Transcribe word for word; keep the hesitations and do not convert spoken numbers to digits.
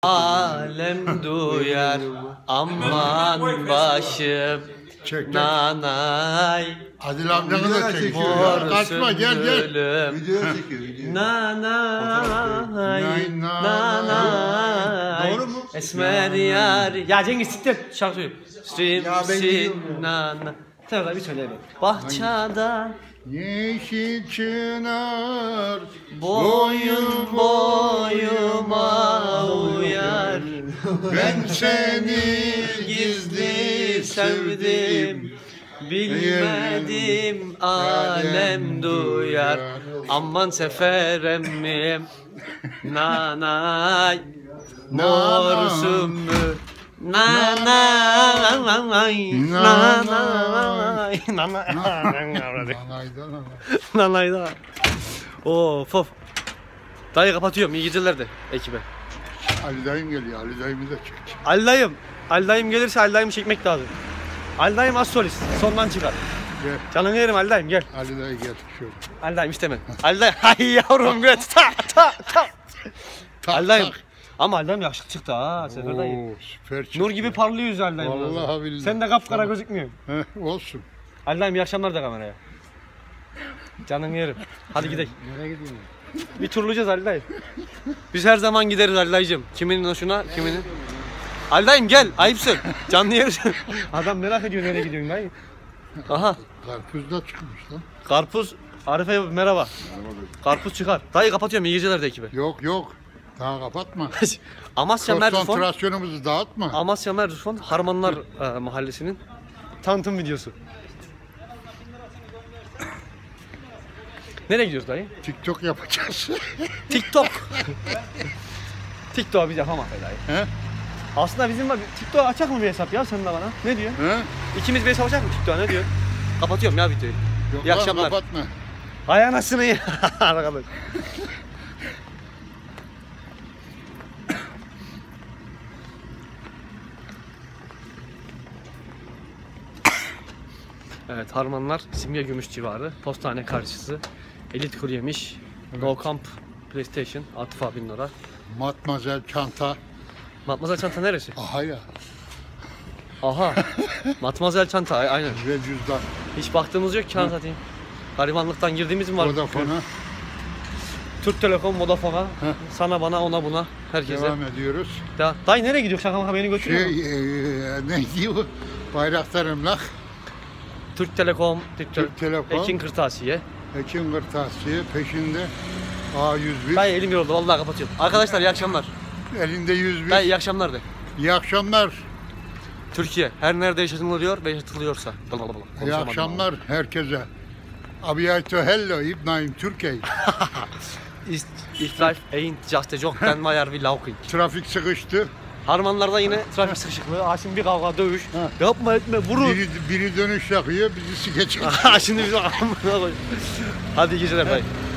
Alem duyar aman başım Çek, nanay. Adil amcanı da çekiyor ya. Kaçma gel gel. Video çekiyor video. Nanay. Nay, nay. Nanay. Doğru mu? Esmer yar. Ya Cengiz siktir şarkı söyleyeyim. Stream Ya ben sin gidiyorum ya. nanay. Sen de bir söyle. Bahçada Yeşil çınar boyun boyuma uyar. Ben seni Gizli sevdim, bilmedim alem duyar. Aman seferemim, nanay, mor sümbül. Nanay, nanay, nanay, nanay da. Of of. Dayı kapatıyorum, iyi geceler de ekibe. Ali dayım geliyor, Ali dayımı da çek. Ali dayım, Ali dayım gelirse Ali dayımı çekmek lazım. Ali dayım az solist, sondan çıkar. Gel. Canını yerim Ali dayım, gel. Ali dayı gel şöyle. Ali dayım istemem. Ali dayım, ay yavrum göt, ta ta ta. Tak, Ali dayım. tak. Ama Ali dayım yakışıklı çıktı ha, Sefer dayı. Oo, süper çıktı. Nur gibi parlıyor yüzü Ali dayım. Vallahi billahi. Sen de kapkara gözükmüyorsun. Heh, olsun. Ali dayım iyi akşamlar da kameraya. Canını yerim. Hadi gidelim. Nereye gidiyorsun? Bir turlayacağız Ali dayım. Biz her zaman gideriz Ali dayıcım. Kiminin hoşuna, kiminin. Ali dayım gel, ayıpsın. Canlı yeriz. Adam merak ediyor nereye gidiyorsun dayı. Aha. Karpuz da çıkmış lan. Karpuz. Arife merhaba. Karpuz çıkar. Dayı kapatıyorum, iyi geceler de ekibe. Yok yok. Daha kapatma. Amasya Merdifon. Konsantrasyonumuzu dağıtma. Amasya Merdifon Harmanlar e, mahallesinin tanıtım videosu. Nereye gidiyoruz dayı? TikTok yapacağız. TikTok. TikTok biz yapamak dayı. He? Aslında bizim var. TikTok açacak mı bir hesap ya sen de bana? Ne diyor? He? İkimiz bir hesap açacak mı TikTok? Ne diyor? Kapatıyorum ya videoyu. Yok İyi lan, akşamlar. kapatma. Ay anasını ya. Arkadaş. Evet, Harmanlar, Simge Gümüş civarı, postane karşısı, Elit Kuru Yemiş, Evet. No Camp, PlayStation, Atıf abinin orada. Matmazel çanta. Matmazel çanta neresi? Aha ya. Aha, Matmazel çanta, ay- aynen. Ve cüzdan. Hiç baktığımız yok ki ha satayım. Garibanlıktan girdiğimiz mi var? Vodafone'a Türk Telekom, Vodafone'a, sana bana ona buna, herkese. devam ediyoruz. Da, dayı nereye gidiyor? Şaka maka beni götürüyor mu? Şey, e, neydi bu? Bayraktar Emlak, Türk Telekom, Türk, Türk Telekom. Ekin Kırtasiye. Ekin Kırtasiye, peşinde A yüz bir. Dayı elim yoruldu, vallahi kapatıyorum. Arkadaşlar iyi akşamlar. Elinde yüz bir. Dayı iyi akşamlar de. İyi akşamlar. Türkiye her nerede yaşanılıyor ve yaşatılıyorsa. İyi akşamlar herkese. Abiyato hello, İbnayim Türkiye. If life ain't just a joke, then why are we laughing? Trafik sıkıştı. Harmanlarda yine trafik sıkışıklığı. Ha şimdi bir kavga, dövüş. Ha. Yapma etme, vurun. Biri, biri dönüş yapıyor, bizi sike çekiyor. Ha şimdi bizi amına koy. Hadi iyi geceler dayı.